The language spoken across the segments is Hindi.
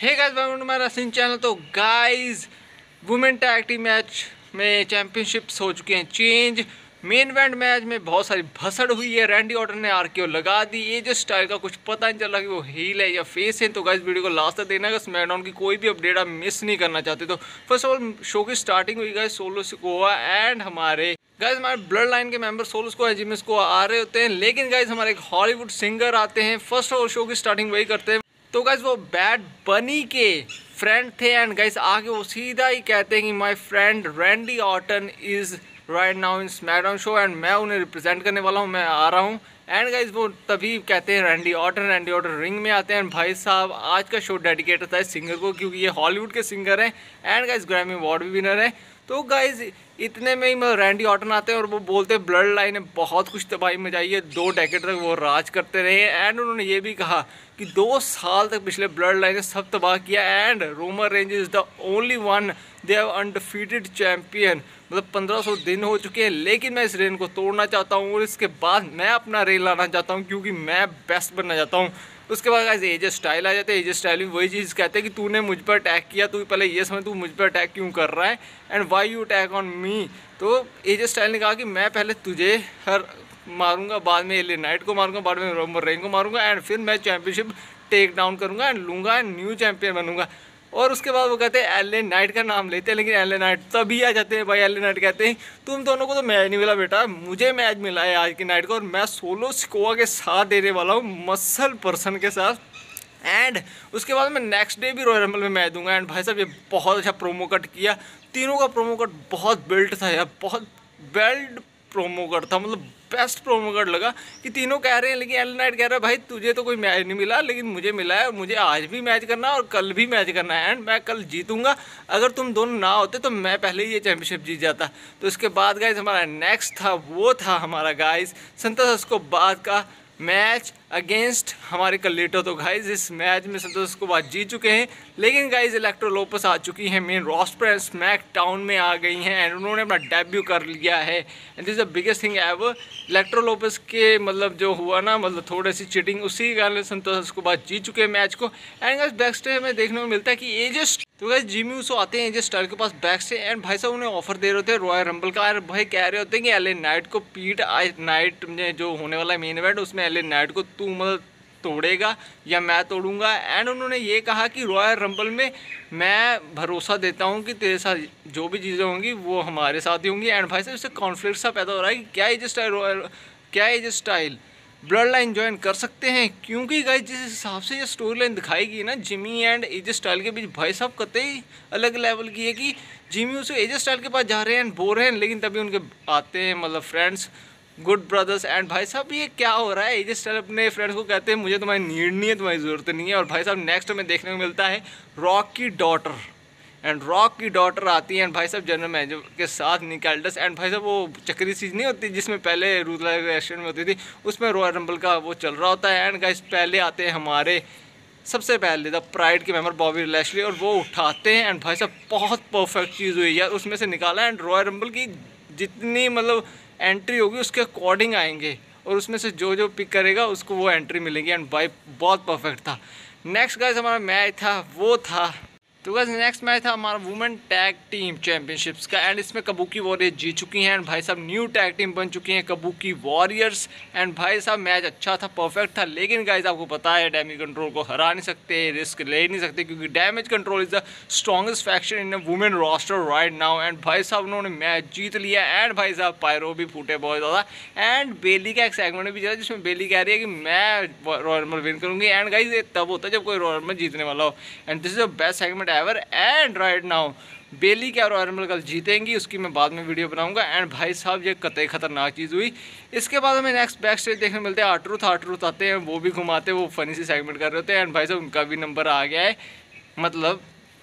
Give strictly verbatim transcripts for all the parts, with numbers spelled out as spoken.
Hey guys, welcome to my wrestling channel. तो guys, women tag team match में चैंपियनशिप्स हो चुके हैं चेंज। मेन इवेंट मैच में बहुत सारी भसड़ हुई है। रैंडी ऑर्टन ने आरकेओ लगा दी। एजे स्टाइल का कुछ पता नहीं चल रहा कि वो हील है या फेस है। तो गाइस, वीडियो को लास्ट तक देखना। अगर स्मैकडाउन की कोई भी अपडेट आप मिस नहीं करना चाहते तो फर्स्ट ऑफ ऑल शो की स्टार्टिंग हुई गाइस सोलो सिकोआ एंड हमारे गाइस हमारे ब्लड लाइन के मेंबर सोलो को जिमिस को आ रहे होते हैं। लेकिन गाइस हमारे एक हॉलीवुड सिंगर आते हैं। फर्स्ट ऑफ ऑल शो की स्टार्टिंग वही करते हैं। तो गाइस वो बैड बनी के फ्रेंड थे एंड गाइस आगे वो सीधा ही कहते हैं कि my friend Randy Orton is right now in SmackDown show and मैं उन्हें रिप्रेजेंट करने वाला हूँ, मैं आ रहा हूँ। एंड गाइस वो तभी कहते हैं Randy Orton Randy Orton ring में आते हैं। भाई साहब आज का शो डेडिकेटेड था इस सिंगर को, क्योंकि ये हॉलीवुड के सिंगर हैं एंड गाइस ग्रैमी अवार्ड भी विनर है। तो गाइस इतने में ही मतलब रैंडी ऑर्टन आते हैं और वो बोलते हैं ब्लड लाइन ने बहुत कुछ तबाही मचाई है, दो डेकेड तक वो राज करते रहे। एंड उन्होंने ये भी कहा कि दो साल तक पिछले ब्लड लाइन ने सब तबाह किया and Roman Reigns is the only one they have undefeated champion. मतलब पंद्रह सौ दिन हो चुके हैं, लेकिन मैं इस रेन को तोड़ना चाहता हूँ और इसके बाद मैं अपना रेन लाना चाहता हूँ, क्योंकि मैं बेस्ट बनना चाहता हूँ। उसके बाद गाइस एजे स्टाइल आ जाते हैं। एजे स्टाइल भी वही चीज़ कहते हैं कि तूने मुझ पर अटैक किया, तू पहले ये समझ तू मुझ पर अटैक क्यों कर रहा है and why you attack on me. तो एजे स्टाइल ने कहा कि मैं पहले तुझे हर मारूंगा, बाद में एले नाइट को मारूंगा, बाद में रोमन रेन को मारूंगा एंड फिर मैं चैंपियनशिप टेक डाउन करूंगा एंड लूँगा एंड न्यू चैंपियन बनूंगा। और उसके बाद वो कहते हैं एले नाइट का नाम लेते हैं, लेकिन एले नाइट तभी आ जाते हैं। भाई एले नाइट कहते हैं तुम दोनों को तो मैच नहीं मिला बेटा, मुझे मैच मिला है आज की नाइट को और मैं सोलो सिकोआ के साथ देने वाला हूँ, मसल पर्सन के साथ। एंड उसके बाद मैं नेक्स्ट डे भी रॉयल रंबल में मैच दूंगा। एंड भाई साहब ये बहुत अच्छा प्रोमो कट किया। तीनों का प्रोमो कट बहुत बिल्ट था यार, बहुत बेल्ट प्रोमो कट था, मतलब बेस्ट प्रोमो कट लगा कि तीनों कह रहे हैं। लेकिन एल नाइट कह रहा है भाई तुझे तो कोई मैच नहीं मिला, लेकिन मुझे मिला है और मुझे आज भी मैच करना है और कल भी मैच करना है एंड मैं कल जीतूंगा। अगर तुम दोनों ना होते तो मैं पहले ही ये चैंपियनशिप जीत जाता। तो इसके बाद गाइस हमारा नेक्स्ट था वो था हमारा गाइस संतोष को बाद का मैच अगेंस्ट हमारे कलेटो। तो गाइज इस मैच में संतोष को बाद जीत चुके हैं, लेकिन गाइज इलेक्ट्रो लोपस आ चुकी हैं main roster and SmackDown में आ गई हैं एंड उन्होंने अपना डेब्यू कर लिया है and this the biggest thing ever. Elektra Lopez के मतलब जो हुआ ना, मतलब थोड़ी सी चीटिंग, उसी के कारण संतोष को बाद जीत चुके हैं मैच को। एंड गाइज बैक स्टेज में देखने को मिलता है कि एजे तो गाइस जिमी ऊसो आते हैं एजे स्टाइल के पास बैक से एंड भाई साहब उन्हें ऑफर दे रहे होते हैं रॉयल रंबल का। और भाई कह रहे होते हैं कि एले नाइट को पीट आज नाइट में जो होने वाला है मेन इवेंट, उसमें एले नाइट को तू मतलब तोड़ेगा या मैं तोड़ूंगा। एंड उन्होंने ये कहा कि रॉयल रंबल में मैं भरोसा देता हूँ कि तेरे साथ जो भी चीज़ें होंगी वो हमारे साथ ही होंगी। एंड भाई साहब इससे कॉन्फ्लिक्ट सा पैदा हो रहा है कि क्या एजे स्टाइल रॉयल क्या AJ Style bloodline join कर सकते हैं, क्योंकि गाइस जिस हिसाब से ये स्टोरी लाइन दिखाई गई ना जिमी एंड एजे स्टाइल के बीच, भाई साहब कतई अलग लेवल की है कि जिमी उसे एजे स्टाइल के पास जा रहे हैं बोल रहे हैं, लेकिन तभी उनके आते हैं मतलब फ्रेंड्स गुड ब्रदर्स। एंड भाई साहब ये क्या हो रहा है, एजे स्टाइल अपने फ्रेंड्स को कहते हैं मुझे तुम्हारी नीड नहीं है, तुम्हारी ज़रूरत नहीं है। और भाई साहब नेक्स्ट में देखने को मिलता है रॉक की डॉटर एंड रॉक की डॉटर आती है एंड भाई साहब जनरल मैनेजर के साथ निकाल्डस। एंड भाई साहब वो चक्री चीज़ नहीं होती जिसमें पहले रूल रेस्टोरेंट में होती थी, उसमें रॉयल रंबल का वो चल रहा होता है। एंड गाइस पहले आते हैं हमारे सबसे पहले द प्राइड के मेंबर बॉबी लैशली और वो उठाते हैं एंड भाई साहब बहुत परफेक्ट चीज़ हुई यार, उसमें से निकाला। एंड रॉयल रंबल की जितनी मतलब एंट्री होगी उसके अकॉर्डिंग आएंगे और उसमें से जो जो पिक करेगा उसको वो एंट्री मिलेगी। एंड भाई बहुत परफेक्ट था। नेक्स्ट गाइस हमारा मैच था वो था तो गाइस नेक्स्ट मैच था हमारा वुमेन टैग टीम चैंपियनशिप्स का एंड इसमें कबूकी वॉरियर्स जीत चुकी हैं एंड भाई साहब न्यू टैग टीम बन चुकी हैं कबूकी वॉरियर्स। एंड भाई साहब मैच अच्छा था, परफेक्ट था, लेकिन गाइस आपको पता है डैमेज कंट्रोल को हरा नहीं सकते, रिस्क ले नहीं सकते, क्योंकि damage control is the strongest faction in women roster right now. And भाई साहब उन्होंने मैच जीत लिया एंड भाई साहब पायरो भी फूटे बहुत ज़्यादा। एंड बेली का एक सेगमेंट भी चला जिसमें बेली कह रही है कि मैं रॉयल रंबल विन करूँगी। एंड गाइस ये तब होता है जब कोई रॉयल रंबल जीतने वाला हो and this is the best segment ever. And right now Bayley क्या रॉयल रंबल कल जीतेंगी उसकी मैं बाद में वीडियो बनाऊंगा। एंड भाई साहब ये कतई खतरनाक चीज़ हुई। इसके बाद हमें नेक्स्ट बैक स्टेज देखने मिलते हैं आर्ट्रूथ आर्ट्रूथ आते हैं, वो भी घुमाते वो फनी सी सेगमेंट कर रहे होते हैं। एंड भाई साहब उनका भी नंबर आ गया है, मतलब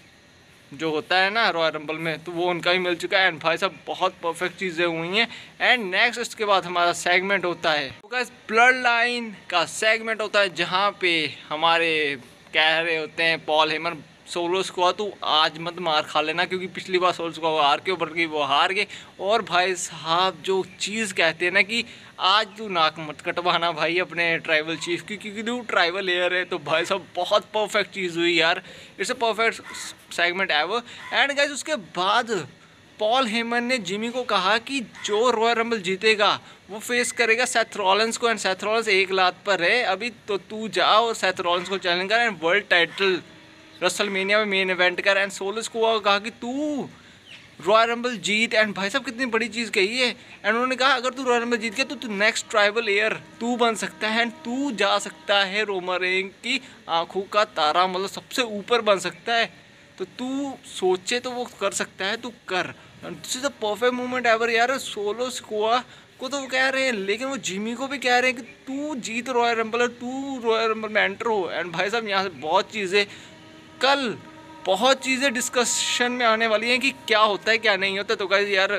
जो होता है ना रॉयल रंबल में, तो वो उनका भी मिल चुका है। एंड भाई साहब बहुत परफेक्ट चीज़ें हुई हैं। एंड नेक्स्ट इसके बाद हमारा सेगमेंट होता है तो गाइस ब्लड लाइन का सेगमेंट होता है, जहाँ पे हमारे कह रहे होते हैं पॉल हेमन सोलो स्क्वाड तू आज मत मार खा लेना, क्योंकि पिछली बार सोलो स्क्वाड हार के ऊपर गई, वो हार गए। और भाई साहब जो चीज़ कहते हैं ना कि आज तू नाक मत कटवाना भाई अपने ट्राइबल चीफ की, क्योंकि तू ट्राइबल एयर है। तो भाई साहब बहुत परफेक्ट चीज़ हुई यार, it's a perfect segment ever. And guys उसके बाद पॉल हेमन ने जिमी को कहा कि जो रॉयल रंबल जीतेगा वो फेस करेगा सेथ रॉलिंस को, एंड सेथ रॉलिंस एक लात पर है अभी, तो तू जा और सेथ रॉलिंस को चैलेंज कर एंड वर्ल्ड टाइटल रेसलमेनिया में मेन इवेंट कर। एंड सोलस को कहा कि तू रॉयल रंबल जीत। एंड भाई साहब कितनी बड़ी चीज़ कही है। एंड उन्होंने कहा अगर तू रॉयल रंबल जीत गया तो तू नेक्स्ट ट्राइबल एयर तू बन सकता है, एंड तू जा सकता है रोमन रेंस की आंखों का तारा, मतलब सबसे ऊपर बन सकता है। तो तू सोचे तो वो कर सकता है, तू कर। This is the perfect moment ever यार। सोलो स्क्वाड को तो वो कह रहे हैं, लेकिन वो जिमी को भी कह रहे हैं कि तू जीत रॉयल रंबल, तू रॉयल रंबल में एंटर हो। एंड भाई साहब यहाँ से बहुत चीज़ें कल बहुत चीज़ें डिस्कशन में आने वाली हैं कि क्या होता है क्या नहीं होता। तो गाइस यार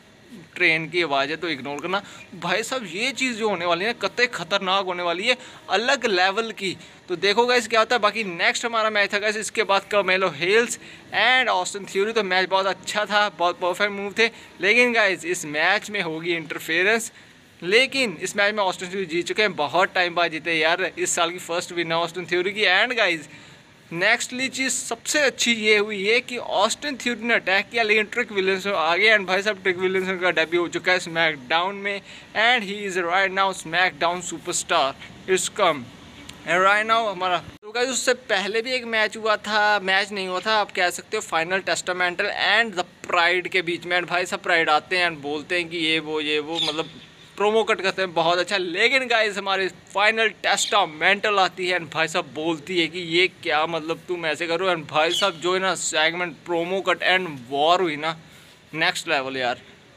ट्रेन की आवाज़ है तो इग्नोर करना। भाई साहब ये चीज़ जो होने वाली है कतई खतरनाक होने वाली है, अलग लेवल की। तो देखो गाइस क्या होता है। बाकी नेक्स्ट हमारा मैच था गाइस इसके बाद Carmelo Hayes and Austin Theory. तो मैच बहुत अच्छा था, बहुत परफेक्ट मूव थे, लेकिन गाइस इस मैच में होगी इंटरफेरेंस। लेकिन इस मैच में ऑस्टिन थ्योरी जीत चुके हैं, बहुत टाइम बाद जीते यार। इस साल की फर्स्ट विन है ऑस्टिन थ्योरी की। एंड गाइस नेक्स्टली चीज़ सबसे अच्छी ये हुई है कि ऑस्टिन थ्योरी ने अटैक किया, लेकिन ट्रिक विलियमसन आ गया। एंड भाई साहब ट्रिक विलियमसन का डेब्यू हो चुका है स्मैकडाउन में, and he is right now SmackDown superstar is come and right now हमारा। तो गाइस उससे पहले भी एक मैच हुआ था, मैच नहीं हुआ था आप कह सकते हो, final Testament and the Pride के बीच में। एंड भाई साहब प्राइड आते हैं एंड बोलते हैं कि ये वो ये वो मतलब प्रोमो कट करते हैं बहुत अच्छा। लेकिन गाइस हमारे फाइनल टेस्टामेंटल आती है एंड भाई साहब बोलती है कि ये क्या मतलब तुम ऐसे करो। एंड भाई साहब जो है ना segment promo cut and war हुई ना नेक्स्ट लेवल यार।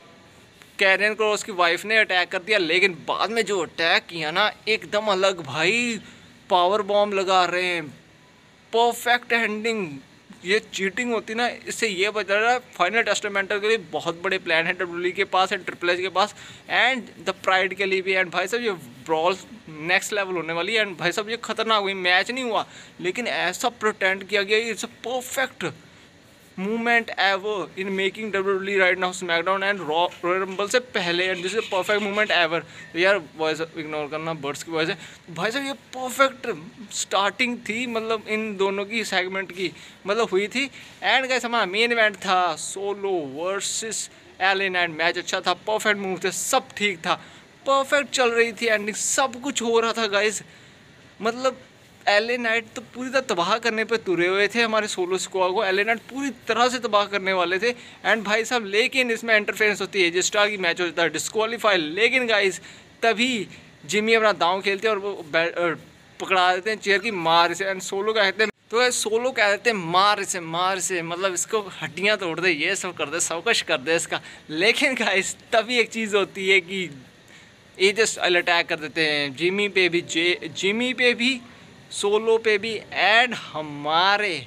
कैरियन क्रॉस की वाइफ ने अटैक कर दिया, लेकिन बाद में जो अटैक किया ना एकदम अलग भाई, पावर बॉम्ब लगा रहे हैं, परफेक्ट एंडिंग। ये चीटिंग होती ना, इससे ये बता रहा है फाइनल टेस्टामेंटल के लिए बहुत बड़े प्लान है डब्ल्यूडब्ल्यूई के पास एंड ट्रिपल एच के पास एंड द प्राइड के लिए भी। एंड भाई साहब ये ब्रॉल नेक्स्ट लेवल होने वाली है। एंड भाई साहब ये खतरनाक हुई, मैच नहीं हुआ लेकिन ऐसा प्रोटेंड किया गया, it's a perfect movement ever in making WWE right now SmackDown and Royal Rumble से पहले। And this is perfect movement ever. तो यार वॉइस इग्नोर करना, बर्ड्स की वॉइस है। भाई साहब ये परफेक्ट स्टार्टिंग थी, मतलब इन दोनों की सेगमेंट की मतलब हुई थी। एंड गाइस हमारा मेन इवेंट था Solo versus L A Knight. Match अच्छा था, परफेक्ट मूव थे, सब ठीक था, परफेक्ट चल रही थी एंडिंग, सब कुछ हो रहा था गाइस। मतलब एल ए नाइट तो पूरी तरह तबाह करने पे तुरे हुए थे हमारे सोलो स्क्वाड को, एल ए नाइट पूरी तरह से तबाह करने वाले थे। एंड भाई साहब लेकिन इसमें इंटरफेरेंस होती है, जिस स्टार की मैच होता है डिस्क्वालीफाई। लेकिन गाइस तभी जिमी अपना दांव खेलते हैं और वो पकड़ा देते हैं चेयर की मार से। एंड सोलो कहते हैं तो गाइस सोलो कह देते हैं मार से मार से, मतलब इसको हड्डियाँ तोड़ दे, ये सब कर दे, सब कुछ कर दे इसका। लेकिन गाइस तभी एक चीज़ होती है कि ये जस्ट अटैक कर देते हैं जिमी पे भी, जे जिमी पे भी, सोलो पे भी एंड हमारे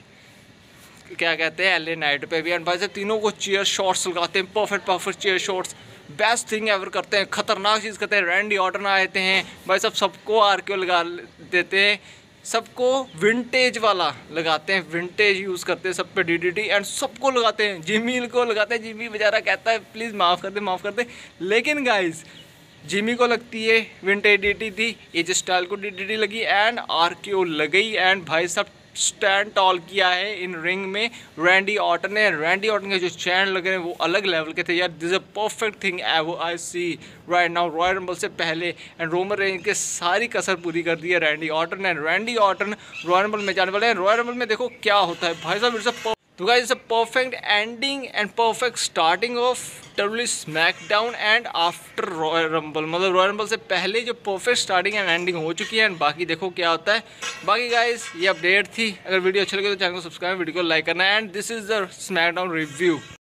क्या कहते हैं एल ए नाइट पे भी। एंड भाई साहब तीनों को चेयर शॉट्स लगाते हैं, perfect perfect chair shots, best thing ever करते हैं, खतरनाक चीज़ करते हैं। रैंडी ऑर्टन आते हैं भाई साहब, सबको आर के ओ लगा देते हैं, सबको विंटेज वाला लगाते हैं, विंटेज यूज़ करते हैं सब पे डी डी टी एंड सबको लगाते हैं, जिमी को लगाते हैं। जिमी बेचारा कहता है प्लीज़ माफ़ कर दे माफ़ कर दे। लेकिन गाइस जिमी को लगती है विंटेज डी टी थी, एज स्टाइल को डी डी टी लगी एंड आर के ओ लगी। एंड भाई साहब स्टैंड टॉल किया है इन रिंग में रैंडी ऑर्टन ने। रैंडी ऑर्टन के जो चैन लगे हैं वो अलग लेवल के थे यार। This a perfect thing ever I see right now. Royal Rumble से पहले एंड रोमन रेंज के सारी कसर पूरी कर दी है रैंडी ऑर्टन ने। रैंडी ऑर्टन रॉयल रंबल में जाने वाले हैं। रॉयल रंबल में देखो क्या होता है भाई साहब। इट्स अ तो guys it's a perfect ending and perfect starting of WWE SmackDown and after Royal Rumble, मतलब रॉयल रंबल से पहले जो परफेक्ट स्टार्टिंग एंड एंडिंग हो चुकी है। एंड बाकी देखो क्या होता है। बाकी गाइस ये अपडेट थी, अगर वीडियो अच्छी लगे तो चैनल को सब्सक्राइब, वीडियो को लाइक करना। And this is the SmackDown review.